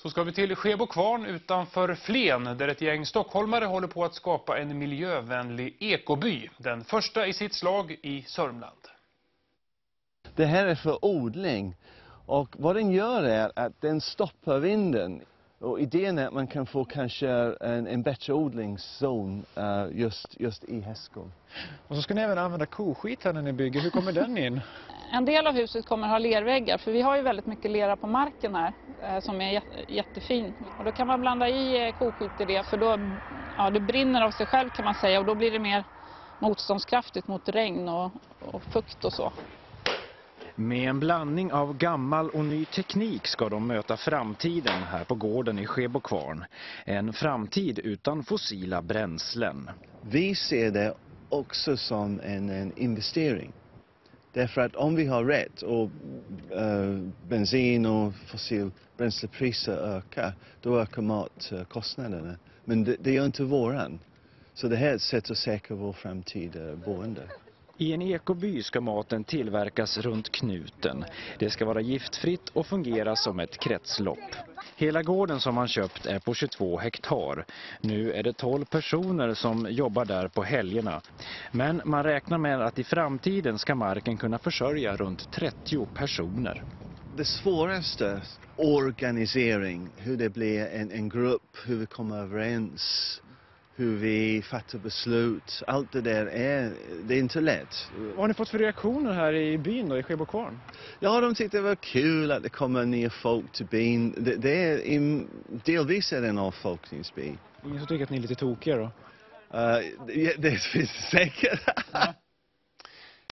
Så ska vi till Skebokvarn utanför Flen där ett gäng stockholmare håller på att skapa en miljövänlig ekoby. Den första i sitt slag i Sörmland. Det här är för odling och vad den gör är att den stoppar vinden. Och idén är att man kan få kanske en bättre odlingszon just i Hästskog. Och så ska ni även använda koskit här när ni bygger. Hur kommer den in? En del av huset kommer ha lerväggar för vi har ju väldigt mycket lera på marken här som är jättefin. Och då kan man blanda i koskit i det för då det brinner av sig själv kan man säga och då blir det mer motståndskraftigt mot regn och fukt och så. Med en blandning av gammal och ny teknik ska de möta framtiden här på gården i Skebokvarn. En framtid utan fossila bränslen. Vi ser det också som en investering. Därför att om vi har rätt och bensin och fossilbränslepriser ökar, då ökar matkostnaderna. Men det gör inte våran. Så det här är ett sätt att säkra vår framtida boende. I en ekoby ska maten tillverkas runt knuten. Det ska vara giftfritt och fungera som ett kretslopp. Hela gården som man köpt är på 22 hektar. Nu är det 12 personer som jobbar där på helgerna. Men man räknar med att i framtiden ska marken kunna försörja runt 30 personer. Det svåraste organisering, hur det blir en grupp, hur vi kommer överens, hur vi fattar beslut, allt det där det är inte lätt. Vad har ni fått för reaktioner här i byn då, i Skebokvarn? Ja, de tyckte det var kul att det kommer nya folk till byn. Delvis är det en avfolkningsby. Ingen som tycker att ni är lite tokiga då? Det finns säkert.